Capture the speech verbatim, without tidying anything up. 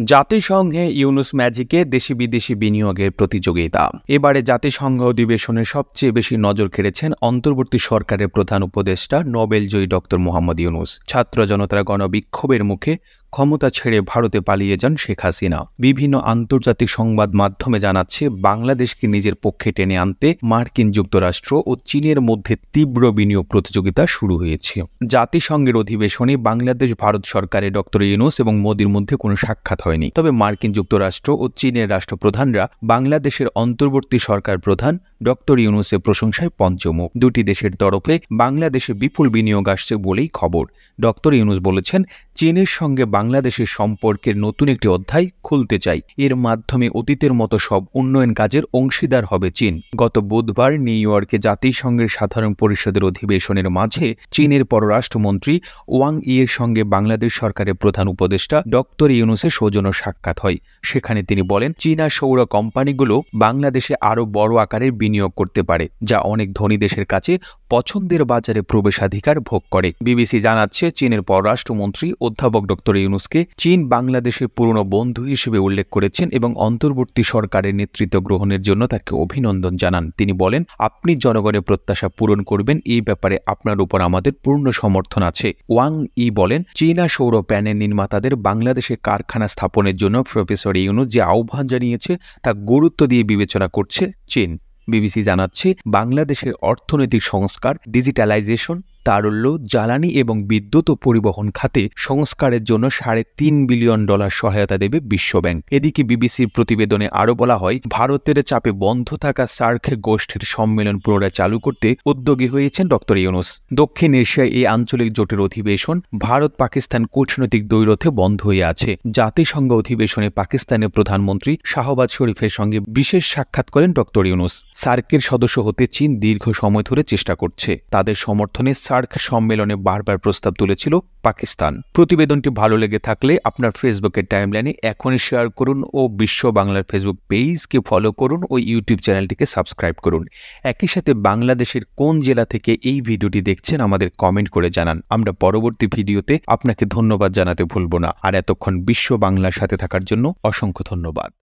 জাতিসংঘে ইউনুস ম্যাজিকে দেশি বিদেশি বিনিয়োগের প্রতিযোগিতা। এবারে জাতিসংঘ অধিবেশনে সবচেয়ে বেশি নজর কেড়েছেন অন্তর্বর্তী সরকারের প্রধান উপদেষ্টা নোবেলজয়ী ডক্টর মোহাম্মদ ইউনুস। ছাত্র জনতার গণবিক্ষোভের মুখে ক্ষমতা ছেড়ে ভারতে পালিয়ে যান শেখ হাসিনা। বিভিন্ন আন্তর্জাতিক সংবাদ মাধ্যমে জানাচ্ছে, বাংলাদেশকে নিজের পক্ষে টেনে আনতে মার্কিন যুক্তরাষ্ট্র ও চীনের মধ্যে তীব্র বিনিয়োগ প্রতিযোগিতা শুরু হয়েছে। জাতিসংঘের অধিবেশনে বাংলাদেশ ভারত সরকারের ডক্টর ইউনুস এবং মোদির মধ্যে কোনো সাক্ষাৎ হয়নি। তবে মার্কিন যুক্তরাষ্ট্র ও চীনের রাষ্ট্রপ্রধানরা বাংলাদেশের অন্তর্বর্তী সরকার প্রধান ডক্টর ইউনুসের প্রশংসায় পঞ্চমুখ। দুটি দেশের তরফে বাংলাদেশে বিপুল বিনিয়োগ আসছে বলেই খবর। ডক্টর ইউনুস বলেছেন, চীনের সঙ্গে বাংলাদেশের সম্পর্কের নতুন একটি অধ্যায় খুলতে চাই। এর মাধ্যমে অতীতের মতো সব উন্নয়ন কাজের অংশীদার হবে চীন। গত বুধবার নিউ ইয়র্কে জাতিসংঘের সাধারণ পরিষদের অধিবেশনের মাঝে চীনের পররাষ্ট্রমন্ত্রী ওয়াং ইয়ের সঙ্গে বাংলাদেশ সরকারের প্রধান উপদেষ্টা ডক্টর ইউনুসের সৌজন্য সাক্ষাৎ হয়। সেখানে তিনি বলেন, চীনা সৌর কোম্পানিগুলো বাংলাদেশে আরও বড় আকারের বিনিয়োগ করতে পারে, যা অনেক ধনী দেশের কাছে পছন্দের বাজারে প্রবেশাধিকার ভোগ করে। বিবিসি জানাচ্ছে, চীনের পররাষ্ট্রমন্ত্রী অধ্যাপক ডক্টর ইউনুসকে চীন বাংলাদেশের পুরনো বন্ধু হিসেবে উল্লেখ করেছেন এবং অন্তর্বর্তী সরকারের নেতৃত্ব গ্রহণের জন্য তাকে অভিনন্দন জানান। তিনি বলেন, আপনি জনগণের প্রত্যাশা পূরণ করবেন, এই ব্যাপারে আপনার উপর আমাদের পূর্ণ সমর্থন আছে। ওয়াং ই বলেন, চীনা সৌর প্যানেল নির্মাতাদের বাংলাদেশে কারখানা স্থাপনের জন্য প্রফেসর ইউনুস যে আহ্বান জানিয়েছে তা গুরুত্ব দিয়ে বিবেচনা করছে চীন। বিবিসি জানাচ্ছে, বাংলাদেশের অর্থনৈতিক সংস্কার, ডিজিটালাইজেশন, তারল্য, জ্বালানি এবং বিদ্যুৎ ও পরিবহন খাতে সংস্কারের জন্য সাড়ে তিন বিলিয়ন ডলার সহায়তা দেবে বিশ্বব্যাংক। এদিকে বিবিসির প্রতিবেদনে আরও বলা হয়, ভারতের চাপে বন্ধ থাকা সার্ক গোষ্ঠীর সম্মেলন পুনরায় চালু করতে উদ্যোগী হয়েছেন ডক্টর ইউনুস। দক্ষিণ এশিয়ায় এই আঞ্চলিক জোটের অধিবেশন ভারত পাকিস্তান কূটনৈতিক দ্বৈরথে বন্ধ হয়ে আছে। জাতিসংঘ অধিবেশনে পাকিস্তানের প্রধানমন্ত্রী শাহবাজ শরীফের সঙ্গে বিশেষ সাক্ষাৎ করেন ডক্টর ইউনুস। সার্কের সদস্য হতে চীন দীর্ঘ সময় ধরে চেষ্টা করছে। তাদের সমর্থনে সার্ক সম্মেলনে বারবার প্রস্তাব তুলেছিল পাকিস্তান। প্রতিবেদনটি ভালো লেগে থাকলে আপনার ফেসবুকের টাইমলাইনে এখনই শেয়ার করুন ও বিশ্ব বাংলার ফেসবুক পেজকে ফলো করুন ও ইউটিউব চ্যানেলটিকে সাবস্ক্রাইব করুন। একই সাথে বাংলাদেশের কোন জেলা থেকে এই ভিডিওটি দেখছেন আমাদের কমেন্ট করে জানান। আমরা পরবর্তী ভিডিওতে আপনাকে ধন্যবাদ জানাতে ভুলব না। আর এতক্ষণ বিশ্ব বাংলার সাথে থাকার জন্য অসংখ্য ধন্যবাদ।